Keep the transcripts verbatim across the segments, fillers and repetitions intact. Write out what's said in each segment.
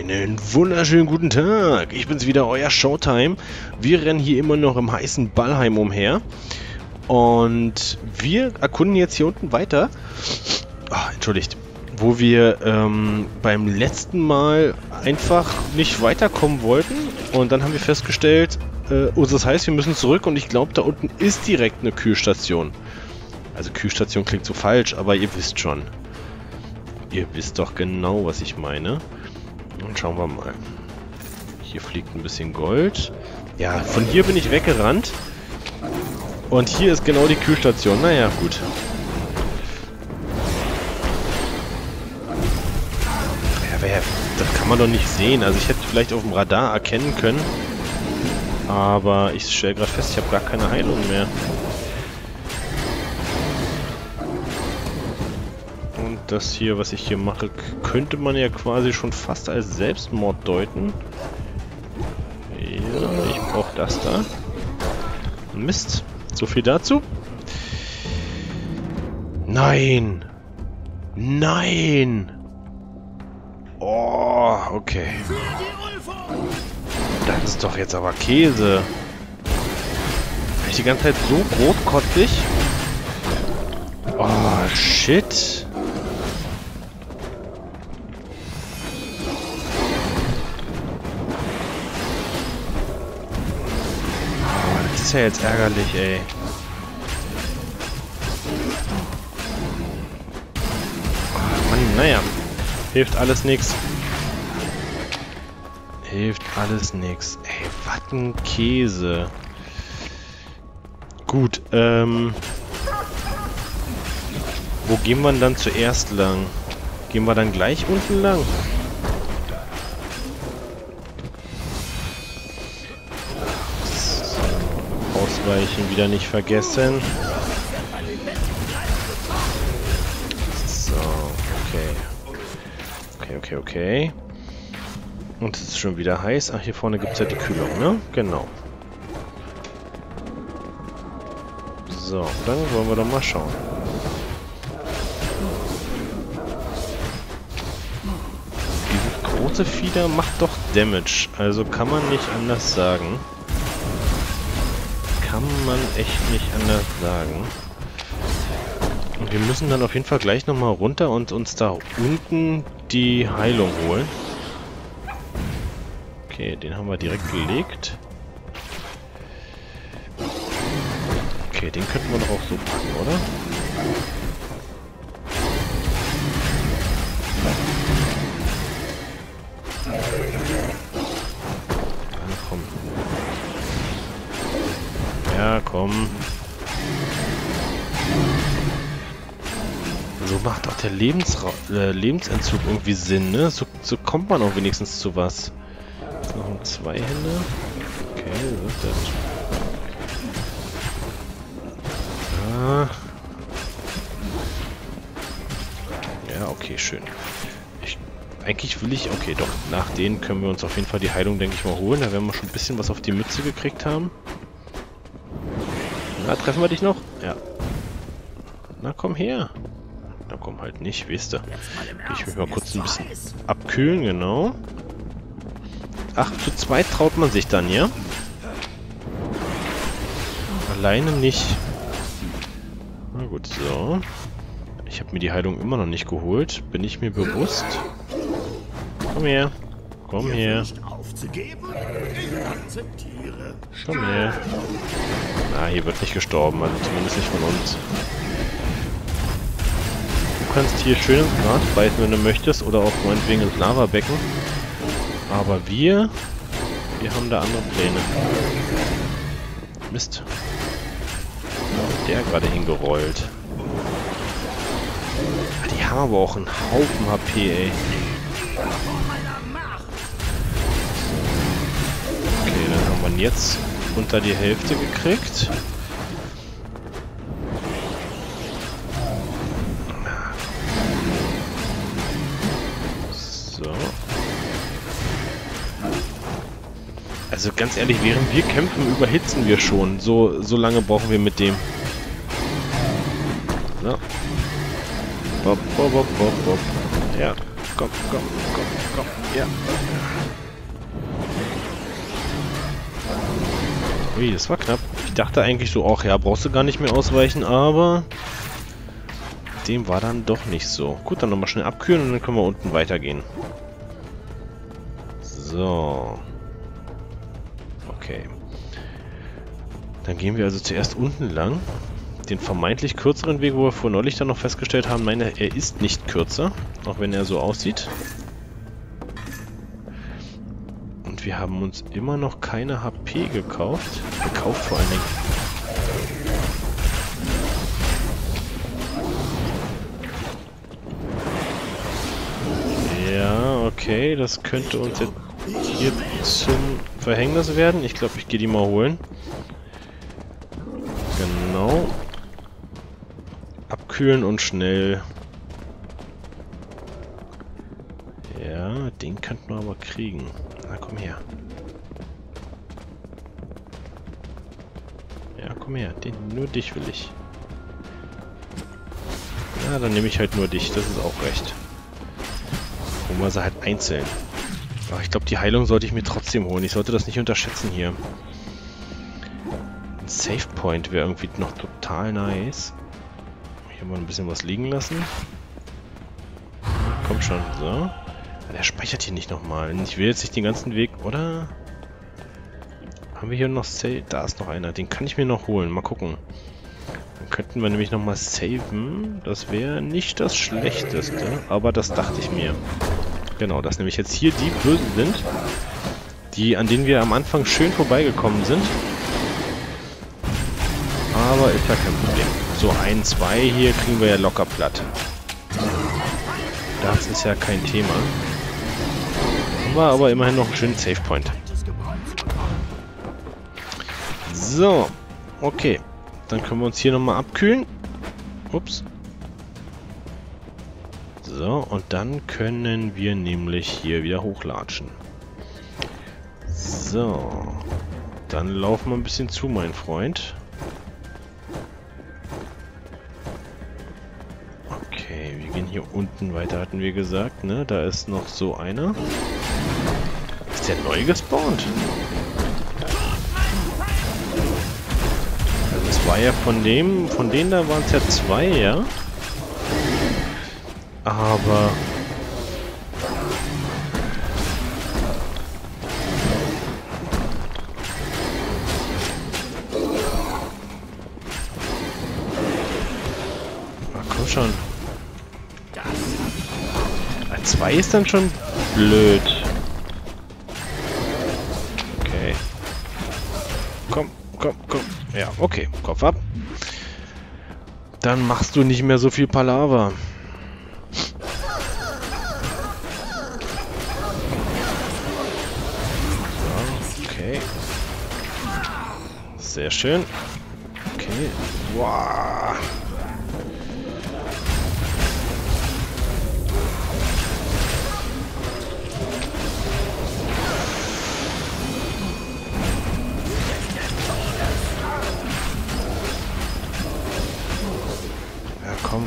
Einen wunderschönen guten Tag. Ich bin's wieder, euer Showtime. Wir rennen hier immer noch im heißen Ballheim umher. Und wir erkunden jetzt hier unten weiter. Oh, entschuldigt. Wo wir ähm, beim letzten Mal einfach nicht weiterkommen wollten. Und dann haben wir festgestellt, äh, oh, das heißt, wir müssen zurück. Und ich glaube, da unten ist direkt eine Kühlstation. Also Kühlstation klingt so falsch, aber ihr wisst schon. Ihr wisst doch genau, was ich meine. Und schauen wir mal. Hier fliegt ein bisschen Gold. Ja, von hier bin ich weggerannt. Und hier ist genau die Kühlstation. Naja, gut. Ja, wer, das kann man doch nicht sehen. Also ich hätte vielleicht auf dem Radar erkennen können. Aber ich stelle gerade fest, ich habe gar keine Heilung mehr. Und das hier, was ich hier mache, könnte man ja quasi schon fast als Selbstmord deuten. Ja, ich brauche das da. Mist. So viel dazu. Nein! Nein! Oh, okay. Das ist doch jetzt aber Käse. Bin ich die ganze Zeit so grotkotzig? Oh, shit. Das ist ja jetzt ärgerlich, ey. Oh, Mann, naja. Hilft alles nix. Hilft alles nix. Ey, was ein Käse. Gut, ähm... wo gehen wir dann zuerst lang? Gehen wir dann gleich unten lang? Ausweichen wieder nicht vergessen. So, okay. Okay, okay, okay. Und es ist schon wieder heiß. Ach, hier vorne gibt es ja die Kühlung, ne? Genau. So, dann wollen wir doch mal schauen. Dieses große Fieder macht doch Damage. Also kann man nicht anders sagen. Kann man echt nicht anders sagen. Und wir müssen dann auf jeden Fall gleich nochmal runter und uns da unten die Heilung holen. Okay, den haben wir direkt gelegt. Okay, den könnten wir doch auch so packen, oder? Ah, komm. Ja, komm. So macht auch der Lebensra äh, Lebensentzug irgendwie Sinn, ne? So, so kommt man auch wenigstens zu was. Jetzt noch zwei Hände. Okay, so ist das. Ah. Ja, okay, schön. Ich, eigentlich will ich... Okay, doch. Nach denen können wir uns auf jeden Fall die Heilung, denke ich mal, holen. Da werden wir schon ein bisschen was auf die Mütze gekriegt haben. Na, treffen wir dich noch? Ja. Na, komm her. Na, komm halt nicht, weißt du. Geh ich mich mal kurz ein bisschen abkühlen, genau. Ach, zu zweit traut man sich dann, ja? Alleine nicht. Na gut, so. Ich habe mir die Heilung immer noch nicht geholt. Bin ich mir bewusst. Komm her. Komm her. Komm her. Na, hier wird nicht gestorben, also zumindest nicht von uns. Du kannst hier schön ins Gras beißen, wenn du möchtest, oder auch meinetwegen ins Lavabecken. Aber wir, wir haben da andere Pläne. Mist. Wo ist der gerade hingerollt? Die haben aber auch einen Haufen H P, ey. Okay, dann haben wir ihn jetzt unter die Hälfte gekriegt. So. Also ganz ehrlich, während wir kämpfen, überhitzen wir schon. So, so lange brauchen wir mit dem. So. Bop, bop, bop, bop, bop. Ja, komm, komm, komm, komm, ja. Ui, das war knapp. Ich dachte eigentlich so, ach ja, brauchst du gar nicht mehr ausweichen, aber dem war dann doch nicht so. Gut, dann nochmal schnell abkühlen und dann können wir unten weitergehen. So. Okay. Dann gehen wir also zuerst unten lang. Den vermeintlich kürzeren Weg, wo wir vor neulich dann noch festgestellt haben, nein, er ist nicht kürzer, auch wenn er so aussieht. Und wir haben uns immer noch keine H P gekauft. Gekauft vor allen Dingen. Ja, okay, das könnte uns jetzt hier zum Verhängnis werden. Ich glaube, ich gehe die mal holen. Genau. Abkühlen und schnell. Ja, den könnten wir aber kriegen. Na, komm her. Ja, komm her. Den, nur dich will ich. Ja, dann nehme ich halt nur dich. Das ist auch recht. Holen wir sie halt einzeln. Aber ich glaube, die Heilung sollte ich mir trotzdem holen. Ich sollte das nicht unterschätzen hier. Ein Save Point wäre irgendwie noch total nice. Hier mal ein bisschen was liegen lassen. Kommt schon, so. Der speichert hier nicht nochmal. Ich will jetzt nicht den ganzen Weg, oder? Haben wir hier noch Save? Da ist noch einer. Den kann ich mir noch holen. Mal gucken. Dann könnten wir nämlich nochmal saven. Das wäre nicht das Schlechteste. Aber das dachte ich mir. Genau, dass nämlich jetzt hier die Bösen sind. Die, an denen wir am Anfang schön vorbeigekommen sind. Aber ist ja kein Problem. So, ein, zwei hier kriegen wir ja locker platt. Das ist ja kein Thema. Haben wir aber immerhin noch einen schönen Save Point. So, okay. Dann können wir uns hier nochmal abkühlen. Ups. So, und dann können wir nämlich hier wieder hochlatschen. So. Dann laufen wir ein bisschen zu, mein Freund. Okay, wir gehen hier unten weiter, hatten wir gesagt, ne? Da ist noch so einer. Ist der neu gespawnt? Also es war ja von dem, von denen da waren es ja zwei, ja? Aber... Ach, komm schon. Zwei ist dann schon blöd. Okay. Komm, komm, komm. Ja, okay. Kopf ab. Dann machst du nicht mehr so viel Palaver. So, okay. Sehr schön. Okay. Wow. Komm.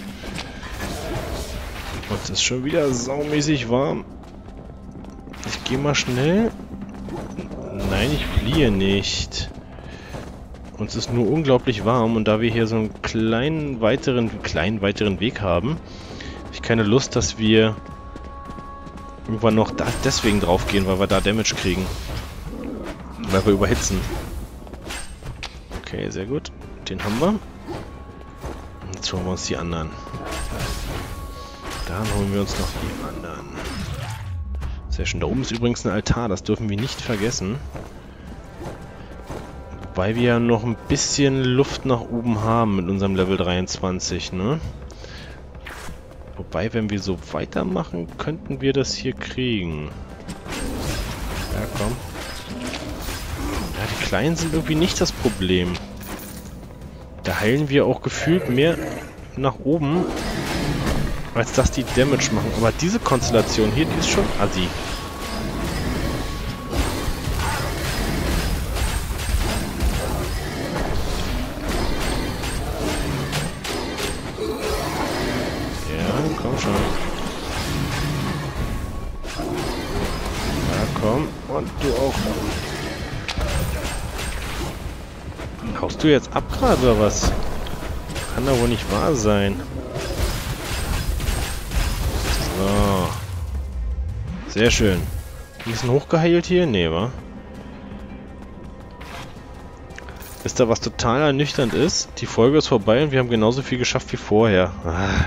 Und es ist schon wieder saumäßig warm. Ich gehe mal schnell. Nein, ich fliehe nicht. Uns ist nur unglaublich warm und da wir hier so einen kleinen weiteren, kleinen weiteren Weg haben, habe ich keine Lust, dass wir irgendwann noch da deswegen drauf gehen, weil wir da Damage kriegen. Weil wir überhitzen. Okay, sehr gut. Den haben wir. Jetzt holen wir uns die anderen. Dann holen wir uns noch die anderen. Sehr schön. Da oben ist übrigens ein Altar, das dürfen wir nicht vergessen. Wobei wir ja noch ein bisschen Luft nach oben haben mit unserem Level dreiundzwanzig, ne? Wobei, wenn wir so weitermachen, könnten wir das hier kriegen. Ja, komm. Ja, die Kleinen sind irgendwie nicht das Problem. Da heilen wir auch gefühlt mehr nach oben, als dass die Damage machen. Aber diese Konstellation hier, die ist schon assi. Ja, komm schon. Und du auch. Haust du jetzt ab gerade oder was? Kann doch wohl nicht wahr sein. So. Sehr schön. Ein bisschen hochgeheilt hier? Nee, wa? Ist da was total ernüchternd ist? Die Folge ist vorbei und wir haben genauso viel geschafft wie vorher. Ah.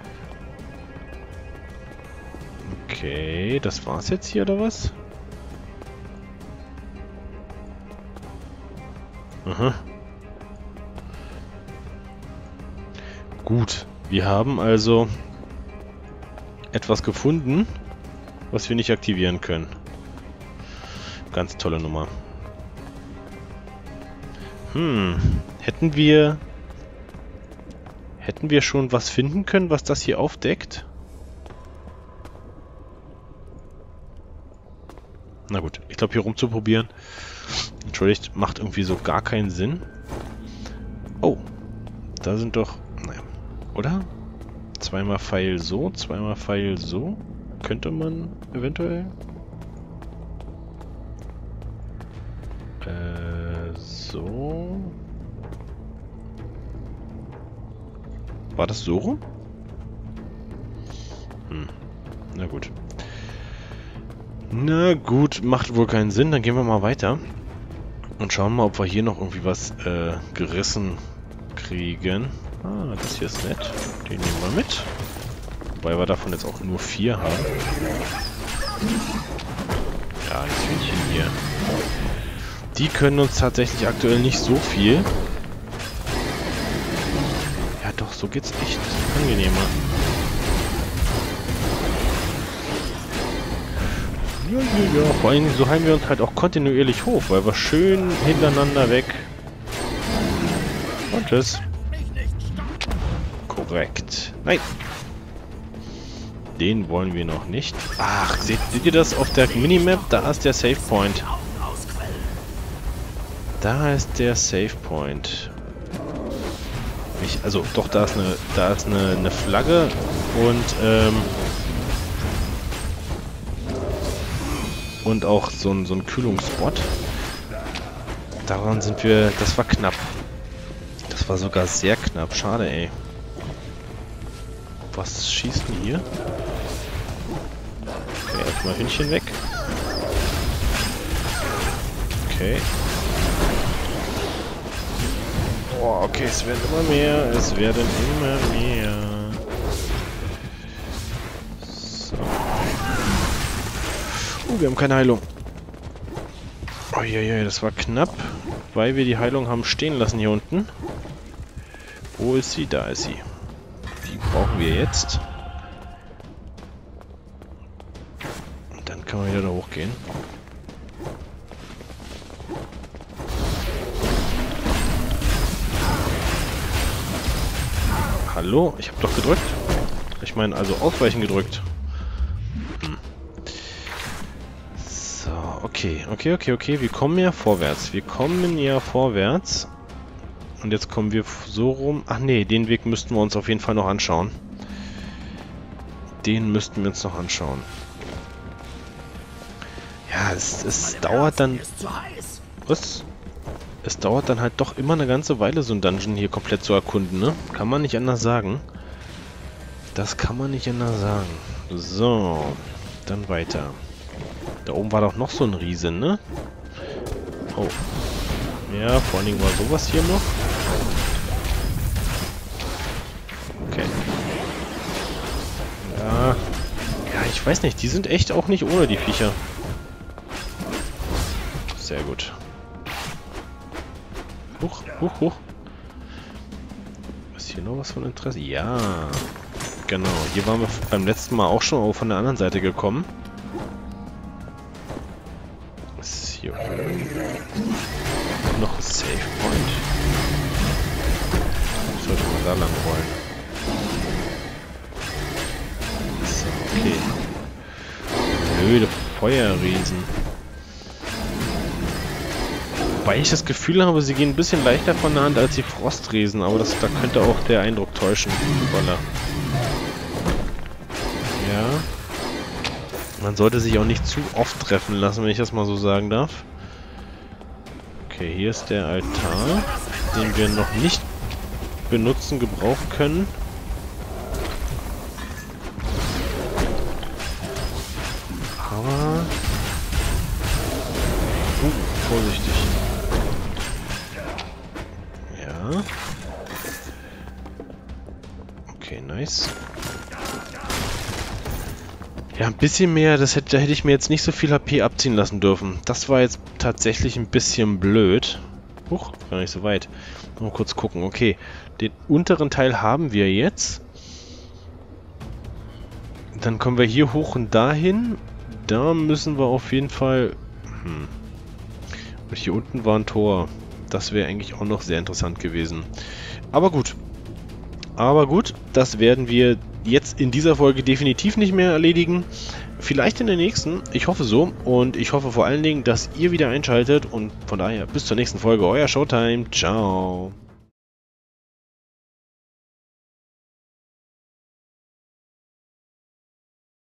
Okay, das war's jetzt hier, oder was? Aha. Gut, wir haben also etwas gefunden, was wir nicht aktivieren können. Ganz tolle Nummer. Hm, hätten wir... Hätten wir schon was finden können, was das hier aufdeckt? Na gut, ich glaube hier rumzuprobieren, entschuldigt, macht irgendwie so gar keinen Sinn. Oh, da sind doch... Naja, oder? Zweimal Pfeil so, zweimal Pfeil so. Könnte man eventuell... Äh, so... War das so rum? Hm, na gut. Na gut, macht wohl keinen Sinn. Dann gehen wir mal weiter. Und schauen mal, ob wir hier noch irgendwie was äh, gerissen kriegen. Ah, das hier ist nett. Den nehmen wir mit. Wobei wir davon jetzt auch nur vier haben. Ja, das Hühnchen hier. Die können uns tatsächlich aktuell nicht so viel. Ja doch, so geht's echt angenehmer. Ja, ja, ja. Vor allem so heilen wir uns halt auch kontinuierlich hoch, weil wir schön hintereinander weg. Und tschüss. Korrekt. Nein. Den wollen wir noch nicht. Ach, seht, seht ihr das auf der Minimap? Da ist der Save Point. Da ist der Save Point. Ich, also doch, da ist eine, da ist eine, eine Flagge und ähm, und auch so ein, so ein Kühlungsspot. Daran sind wir... Das war knapp. Das war sogar sehr knapp. Schade, ey. Was schießt denn hier? Okay, erstmal Hühnchen weg. Okay. Oh, okay, es werden immer mehr. Es werden immer mehr. So. Oh, wir haben keine Heilung. Uiuiui, das war knapp, weil wir die Heilung haben stehen lassen hier unten. Wo ist sie? Da ist sie. Die brauchen wir jetzt. Und dann kann man wieder da hochgehen. Hallo? Ich habe doch gedrückt. Ich meine, also ausweichen gedrückt. Hm. So, okay. Okay, okay, okay. Wir kommen ja vorwärts. Wir kommen ja vorwärts. Und jetzt kommen wir so rum. Ach nee, den Weg müssten wir uns auf jeden Fall noch anschauen. Den müssten wir uns noch anschauen. Ja, es, es dauert dann... Was? Es dauert dann halt doch immer eine ganze Weile, so ein Dungeon hier komplett zu erkunden, ne? Kann man nicht anders sagen. Das kann man nicht anders sagen. So, dann weiter. Da oben war doch noch so ein Riesen, ne? Oh. Ja, vor allen Dingen war sowas hier noch. Okay. Ja. Ja, ich weiß nicht, die sind echt auch nicht ohne, die Viecher. Sehr gut. Huch, huch, huch. Ist hier noch was von Interesse? Ja. Genau, hier waren wir beim letzten Mal auch schon von der anderen Seite gekommen. Ist hier oben noch ein Save Point. Sollte man da lang wollen. So, okay. Blöde Feuerriesen. Wobei ich das Gefühl habe, sie gehen ein bisschen leichter von der Hand als die Frostriesen, aber das, da könnte auch der Eindruck täuschen. Voila. Ja. Man sollte sich auch nicht zu oft treffen lassen, wenn ich das mal so sagen darf. Okay, hier ist der Altar, den wir noch nicht benutzen, gebrauchen können. Aber... Uh, vorsichtig. Ja. Okay, nice. Ja, ein bisschen mehr, das hätte, da hätte ich mir jetzt nicht so viel H P abziehen lassen dürfen. Das war jetzt tatsächlich ein bisschen blöd. Huch, gar nicht so weit. Mal kurz gucken. Okay, den unteren Teil haben wir jetzt. Dann kommen wir hier hoch und dahin. Da müssen wir auf jeden Fall... Hm. Und hier unten war ein Tor. Das wäre eigentlich auch noch sehr interessant gewesen. Aber gut. Aber gut, das werden wir jetzt in dieser Folge definitiv nicht mehr erledigen. Vielleicht in der nächsten. Ich hoffe so. Und ich hoffe vor allen Dingen, dass ihr wieder einschaltet. Und von daher bis zur nächsten Folge. Euer Showtime. Ciao.